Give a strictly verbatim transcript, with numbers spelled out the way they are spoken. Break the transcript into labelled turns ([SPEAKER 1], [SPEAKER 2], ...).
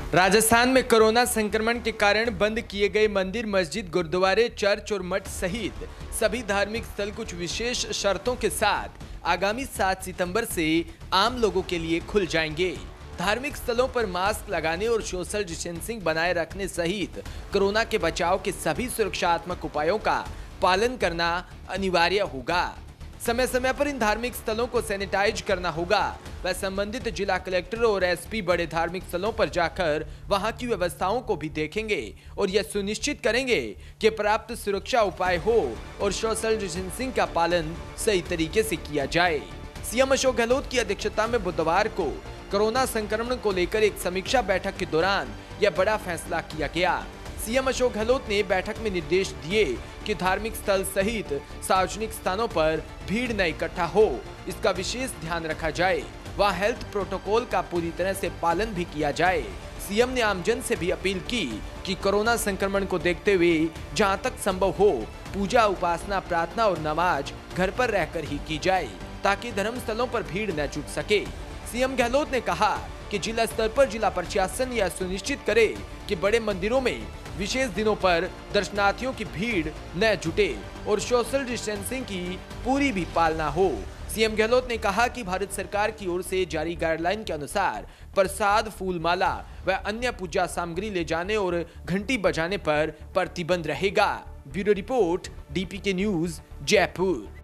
[SPEAKER 1] राजस्थान में कोरोना संक्रमण के कारण बंद किए गए मंदिर, मस्जिद, गुरुद्वारे, चर्च और मठ सहित सभी धार्मिक स्थल कुछ विशेष शर्तों के साथ आगामी सात सितंबर से आम लोगों के लिए खुल जाएंगे। धार्मिक स्थलों पर मास्क लगाने और सोशल डिस्टेंसिंग बनाए रखने सहित कोरोना के बचाव के सभी सुरक्षात्मक उपायों का पालन करना अनिवार्य होगा। समय समय पर इन धार्मिक स्थलों को सैनिटाइज करना होगा। वह संबंधित जिला कलेक्टर और एसपी बड़े धार्मिक स्थलों पर जाकर वहां की व्यवस्थाओं को भी देखेंगे और यह सुनिश्चित करेंगे कि पर्याप्त सुरक्षा उपाय हो और सोशल डिस्टेंसिंग का पालन सही तरीके से किया जाए। सीएम अशोक गहलोत की अध्यक्षता में बुधवार को कोरोना संक्रमण को लेकर एक समीक्षा बैठक के दौरान यह बड़ा फैसला किया गया। सीएम अशोक गहलोत ने बैठक में निर्देश दिए कि धार्मिक स्थल सहित सार्वजनिक स्थानों पर भीड़ न इकट्ठा हो, इसका विशेष ध्यान रखा जाए। वहाँ हेल्थ प्रोटोकॉल का पूरी तरह से पालन भी किया जाए। सीएम ने आमजन से भी अपील की कि कोरोना संक्रमण को देखते हुए जहां तक संभव हो पूजा, उपासना, प्रार्थना और नमाज घर पर रहकर ही की जाए ताकि धर्मस्थलों पर भीड़ न जुट सके। सीएम गहलोत ने कहा कि जिला स्तर पर जिला प्रशासन यह सुनिश्चित करे कि बड़े मंदिरों में विशेष दिनों पर दर्शनार्थियों की भीड़ न जुटे और सोशल डिस्टेंसिंग की पूरी भी पालना हो। सीएम गहलोत ने कहा कि भारत सरकार की ओर से जारी गाइडलाइन के अनुसार प्रसाद, फूल माला व अन्य पूजा सामग्री ले जाने और घंटी बजाने पर प्रतिबंध रहेगा। Bureau report, DPK news, Jaipur.